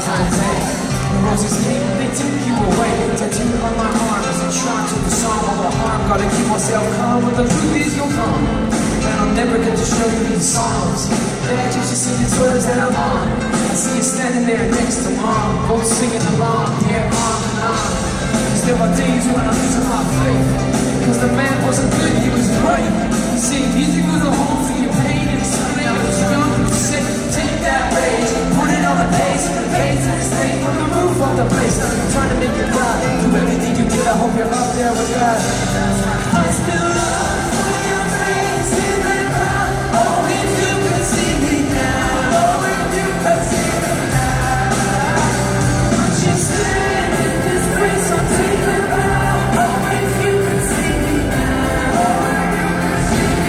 Valentine. The roses came, they took you away. Tattooed on my arm as a try to disarm all the harm. Gotta keep myself calm, but the truth is you'll come. And I'll never get to show you these songs. Then I just see these words that I'm on. I see you standing there next to mom, both singing along, yeah, on and on. There are days when I'm losing my faith, because the man wasn't good, he was great. You see, music was a home for your pain and scream. I was young, you said, take that rage, put it on the page, and stay from the roof of the place. I'm trying to make you proud, do everything you did, I hope you're up there with God. I still love your face in the crowd. Oh, if you could see me now, oh, if you could see me now. Just stand in this place, I'll take it out. Oh, if you could see me now, oh, if you could see me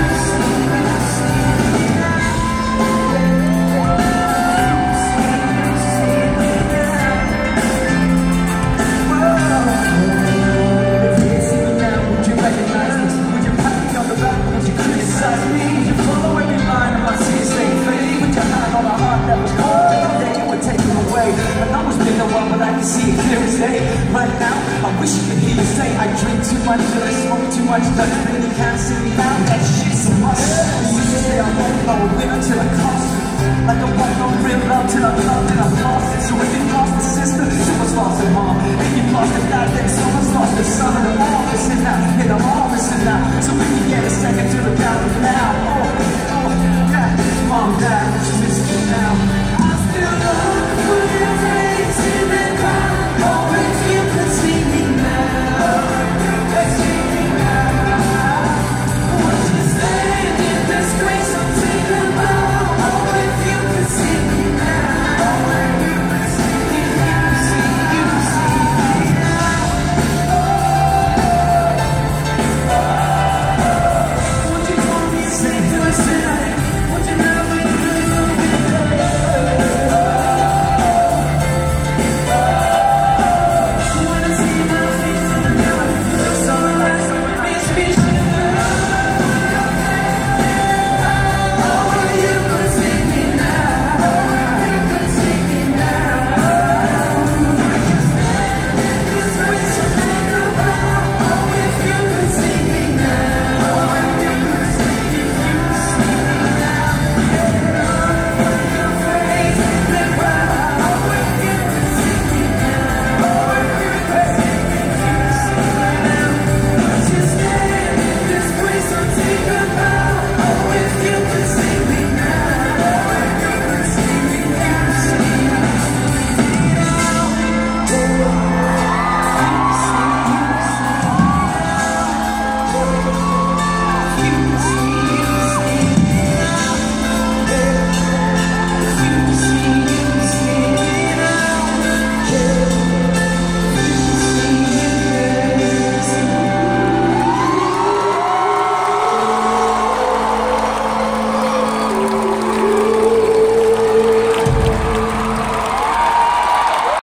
right now, I wish you could hear you say I drink too much, that I smoke too much, doesn't mean you can't see me now. That shit's a must. You used to say I won't know a winner till I cost me, like I won't know real love till I love and I lost.